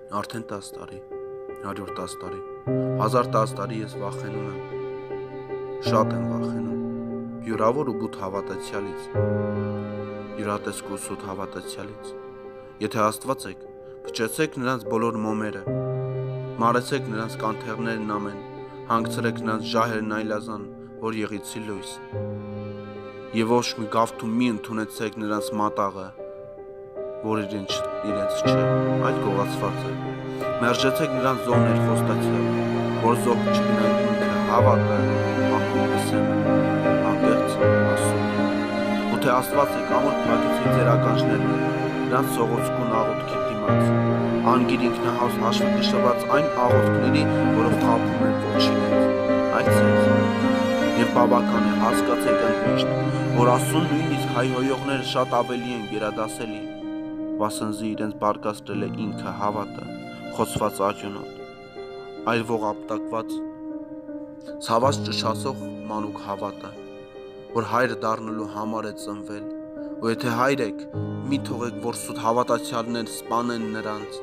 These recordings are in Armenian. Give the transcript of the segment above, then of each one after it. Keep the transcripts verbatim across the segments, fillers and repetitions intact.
Արդեն տասը տարի, հարյուր տասը տարի, հազար տասը տարի ես վախենում եմ, շատ եմ վախենում, յուրավոր ու բութ հավատացյալից, յուրատեսկ ու սուտ հավատացյալից, եթե Աստված եք, փչեցեք նրանց բոլոր մոմերը, մարեցեք նրանց կանթեղներն ամեն, հանգցրեք նրանց ժահերն այլազան, որ եղիցի լույս, և ոչ մի գավթում մի ընդունեցեք նրանց մատաղը, որ իրենց, իրենց չէ, այլ գողացված է, մերժեցեք նրանց զոհներ խոստացյալ, որ զոհ չգնային ինքը հավատը, անկում կսեմը, անկեղծ ասում, ու թե Աստված եք ամոր պրակեցեք ձեր ականջներն, նրանց սողոցկուն աղոտքի դիմաց, անգիր ինքնահաուս հաշվի կշռված այն աղոտքների, որով խաբում են ոչինեց, այլ ձեզ, և բավական է հասկացեք ընդմիշտ, որ ասուն նույնիսկ հայհոյողները շատ ավելի են գերադասելի, վասնզի իրենց բարկացրել է ինքը հավատը, խոցված արյունոտ, այլ ողապտակված, ցաված ճշացող մանուկ հավատը, որ հայր դառնալու համար է ծնվել, ու եթե հայր եք, մի թողեք, որ սուտ հավատացյալներ սպանեն նրանց,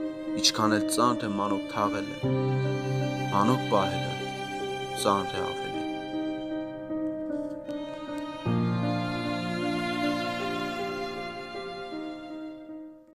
ինչքան էլ ծանր է մանուկ թաղելը, մանուկ պահելը, ծանր է ավելի։